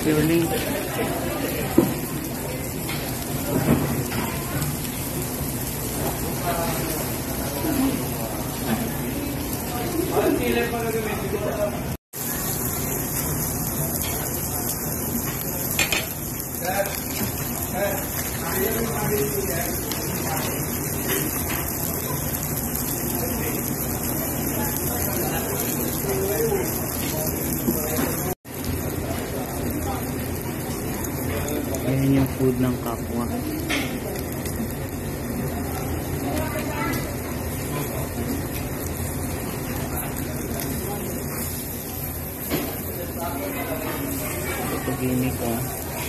feeling. Ayan yung food ng kapwa. Ito gimmick ah.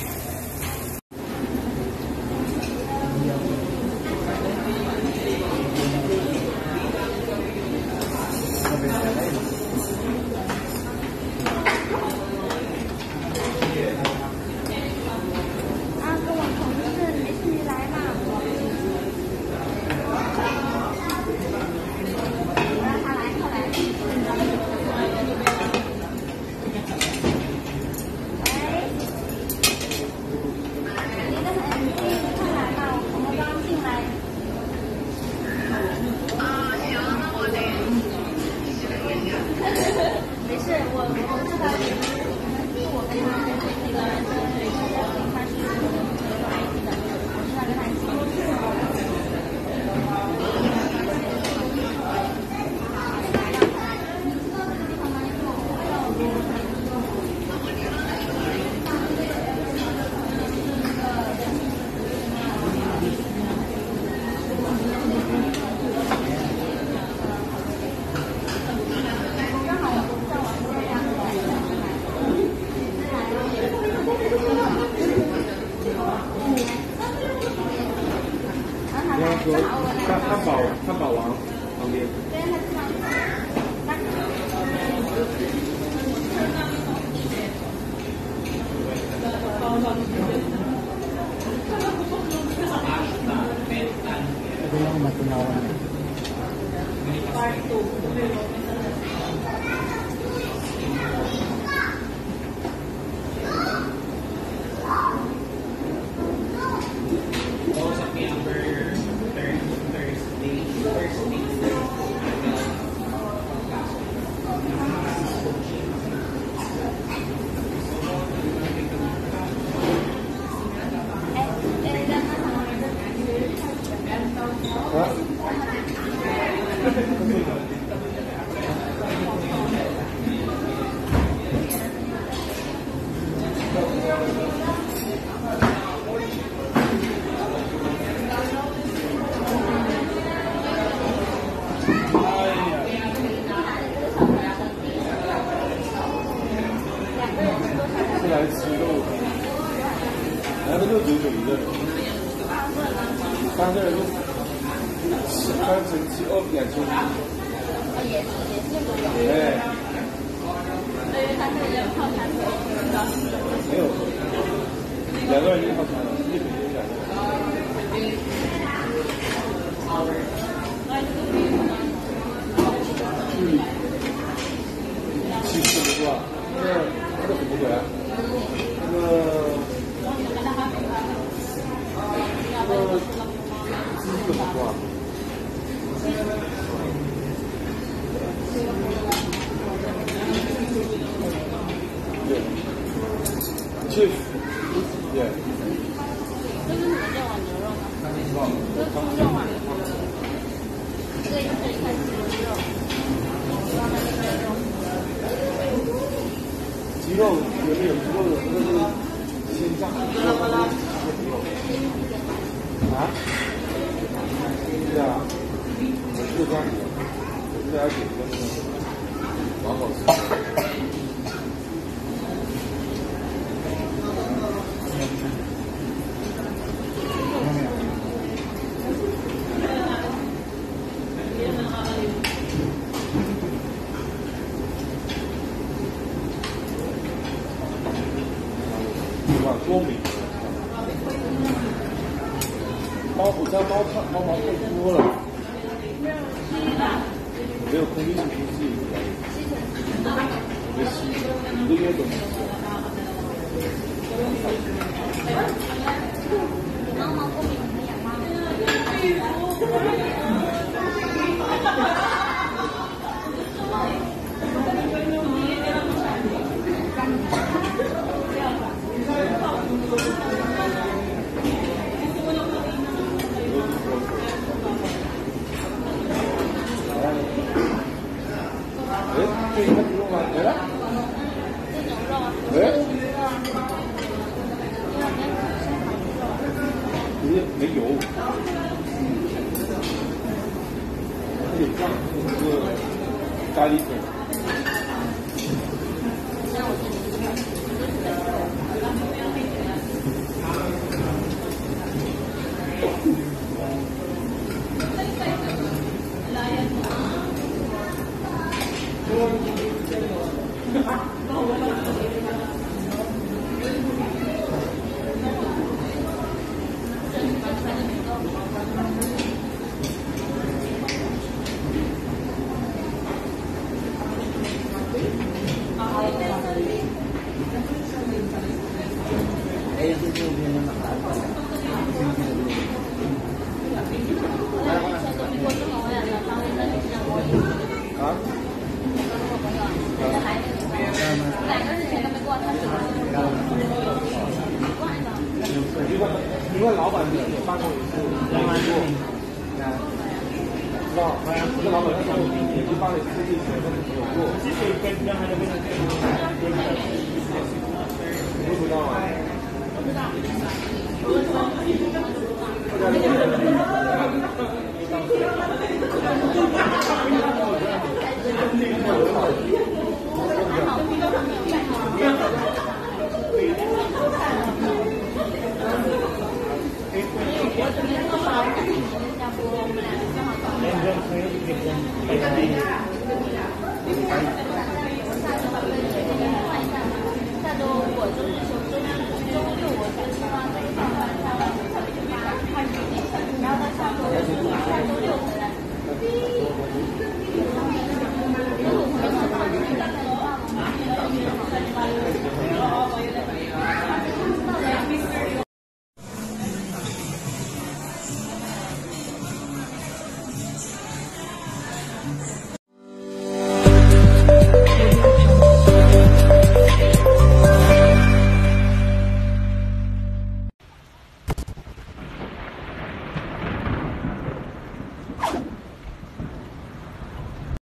汉堡王旁边。Ito yung matunawan.是来吃肉的，来的就只有一个人，3个人就3乘7，2500。也是对。因为他这个人套餐没有，2个人就套餐了，1比2个人。70多，那个很不贵啊，那个鸡很多啊。Chief， 对。这是什么肉啊？牛肉吗？这是猪肉啊。这个也可以看鸡肉。鸡肉有没有鸡肉的？那个是鲜酱。啊？对啊，我是这样子的，我是要点个那个，好好吃。多美！我家猫毛太多了，没有空气清新剂，没吸，1个月都没吸。 可以看猪肉吗？来了。 这牛肉啊。 哎。不是没油。有酱，就是咖喱粉。因为老板有办过一次，没办过，知道？一个老板他说也去办了4次，有过。不知道啊？不知道。 然后到下周6